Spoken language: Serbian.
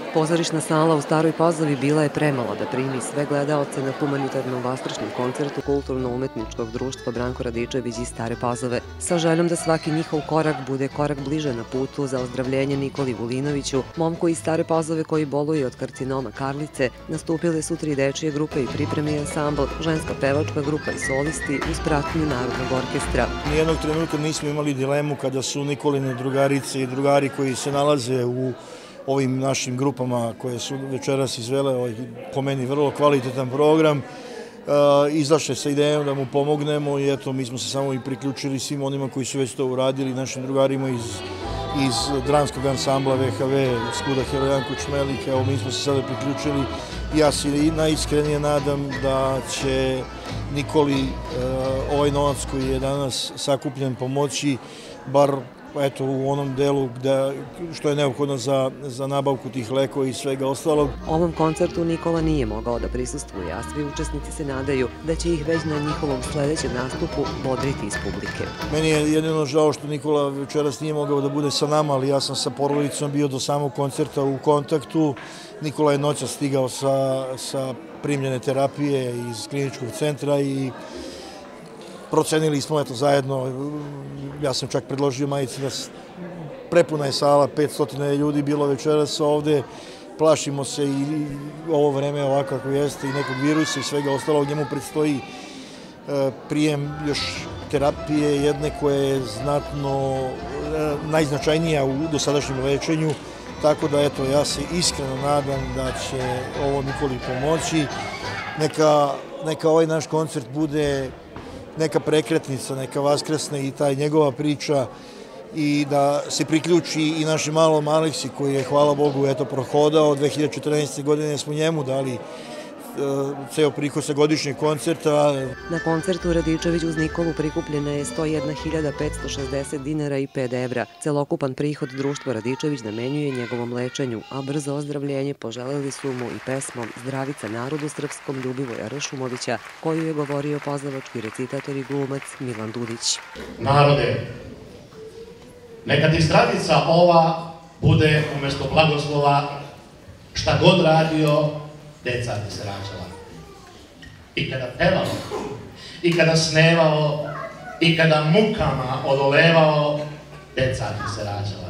Pozorišna sala u Staroj Pazovi bila je premala da primi sve gledaoce na humanitarnom vaskrsnom koncertu Kulturno-umetničkog društva Branko Radičević iz Stare Pazove, sa željom da svaki njihov korak bude korak bliže na putu za ozdravljenje Nikoli Vulinoviću, momku iz Stare Pazove koji boluje od karcinoma karlice. Nastupile su 3 dečije grupe i pripremni ansambl, ženska pevačka grupa i solisti uz pratnju Narodnog orkestra. Nijednog trenutka nismo imali dilemu kada su Nikoline drugarice i drugari koji se nalaze u ovim našim grupama koje su večeras izvele po meni vrlo kvalitetan program, izašle sa idejom da mu pomognemo i eto mi smo se samo i priključili svim onima koji su već to uradili, našim drugarima iz dramskog ansambla VHV, Skuda Herojanko Čmelik, evo mi smo se sada priključili. Ja se najiskrenije nadam da će Nikoli ovaj novac koji je danas sakupljen pomoći, bar eto u onom delu što je neophodno za nabavku tih lekova i svega ostalog. Ovom koncertu Nikola nije mogao da prisustvuje, a svi učesnici se nadaju da će ih već na njihovom sledećem nastupu bodriti iz publike. Meni je jedino žao što Nikola večeras nije mogao da bude sa nama, ali ja sam sa porodicom bio do samog koncerta u kontaktu. Nikola je noćas stigao sa primljene terapije iz kliničkog centra i procenili smo eto zajedno, ja sam čak predložio majici da prepuna je sala, 500 ljudi bilo večeras ovde, plašimo se i ovo vreme ovako kako jeste i nekog virusa i svega ostalog, njemu predstoji prijem još terapije jedne koja je znatno najznačajnija u dosadašnjem lečenju, tako da eto ja se iskreno nadam da će ovo Nikoli pomoći, neka ovaj naš koncert bude neka prekretnica, neka vaskrsna i taj njegova priča i da se priključi i našem malom Aleksi koji je, hvala Bogu, eto prohodao. 2014. godine smo njemu dali ceo prihod sa godišnjeg koncerta. Na koncertu Radičević uz Nikolu prikupljena je 101.560 dinara i 5 evra. Celokupan prihod društva Radičević namenjuje njegovom lečenju, a brzo ozdravljenje poželeli su mu i pesmom Zdravica narodu srpskom Ljubivoja Ršumovića, koju je govorio pozavački recitator i glumac Milan Dudić. Narode, neka ti zdravica ova bude umesto blagoslova šta god radio, deca ti se rađala. I kada pevao, i kada snevao, i kada mukama odolevao, deca ti se rađala.